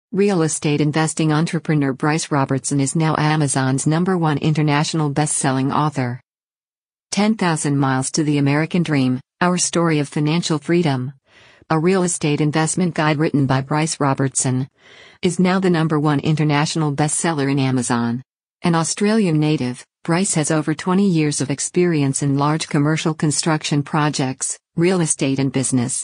Real estate investing entrepreneur Bryce Robertson is now Amazon's #1 international best-selling author. 10,000 Miles to the American Dream, Our Story of Financial Freedom. A real estate investment guide written by Bryce Robertson, is now the #1 international bestseller in Amazon. An Australian native, Bryce has over 20 years of experience in large commercial construction projects, real estate and business.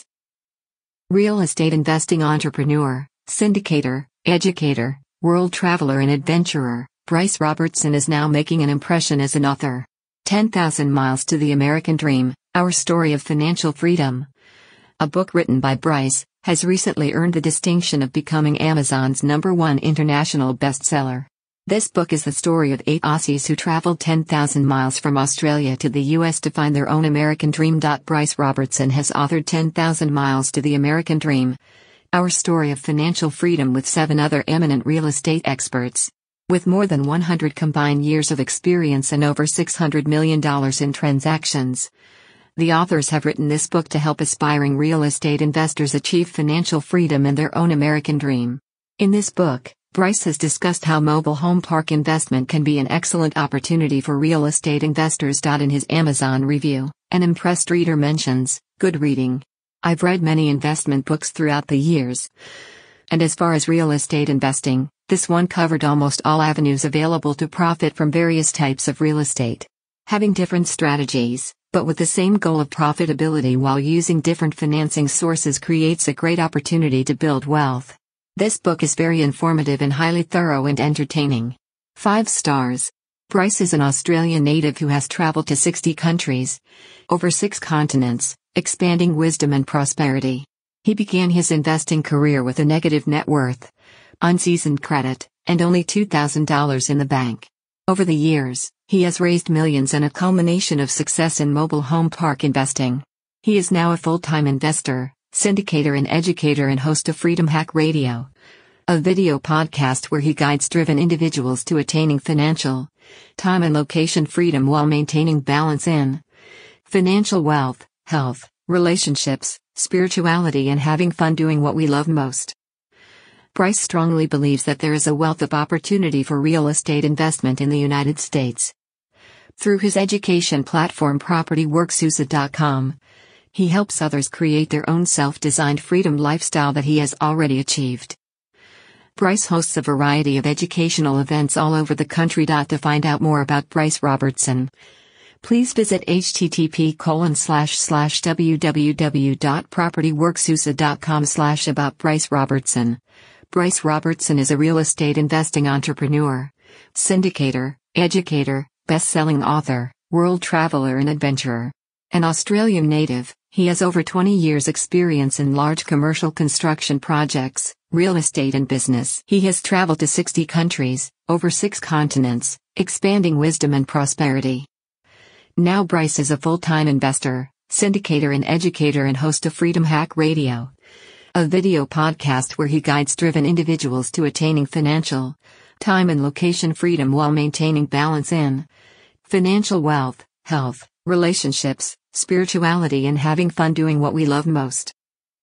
Real estate investing entrepreneur, syndicator, educator, world traveler and adventurer, Bryce Robertson is now making an impression as an author. 10,000 Miles to the American Dream, Our Story of Financial Freedom. A book written by Bryce, has recently earned the distinction of becoming Amazon's #1 international bestseller. This book is the story of 8 Aussies who traveled 10,000 miles from Australia to the US to find their own American dream. Bryce Robertson has authored 10,000 Miles to the American Dream, Our Story of Financial Freedom with 7 other eminent real estate experts. With more than 100 combined years of experience and over $600 million in transactions, the authors have written this book to help aspiring real estate investors achieve financial freedom and their own American dream. In this book, Bryce has discussed how mobile home park investment can be an excellent opportunity for real estate investors. In his Amazon review, an impressed reader mentions, "Good reading. I've read many investment books throughout the years. And as far as real estate investing, this one covered almost all avenues available to profit from various types of real estate. Having different strategies, but with the same goal of profitability while using different financing sources creates a great opportunity to build wealth. This book is very informative and highly thorough and entertaining." 5 stars. Bryce is an Australian native who has traveled to 60 countries, over 6 continents, expanding wisdom and prosperity. He began his investing career with a negative net worth, unseasoned credit, and only $2,000 in the bank. Over the years, he has raised millions and a culmination of success in mobile home park investing. He is now a full-time investor, syndicator and educator and host of Freedom Hack Radio, a video podcast where he guides driven individuals to attaining financial, time and location freedom while maintaining balance in financial wealth, health, relationships, spirituality and having fun doing what we love most. Bryce strongly believes that there is a wealth of opportunity for real estate investment in the United States. Through his education platform PropertyWorksUSA.com, he helps others create their own self-designed freedom lifestyle that he has already achieved. Bryce hosts a variety of educational events all over the country. To find out more about Bryce Robertson, please visit http://www.propertyworksusa.com/about Bryce Robertson. Bryce Robertson is a real estate investing entrepreneur, syndicator, educator, best-selling author, world traveler and adventurer. An Australian native, he has over 20 years' experience in large commercial construction projects, real estate and business. He has traveled to 60 countries, over 6 continents, expanding wisdom and prosperity. Now Bryce is a full-time investor, syndicator and educator and host of Freedom Hack Radio, a video podcast where he guides driven individuals to attaining financial, time and location freedom while maintaining balance in financial wealth, health, relationships, spirituality and having fun doing what we love most.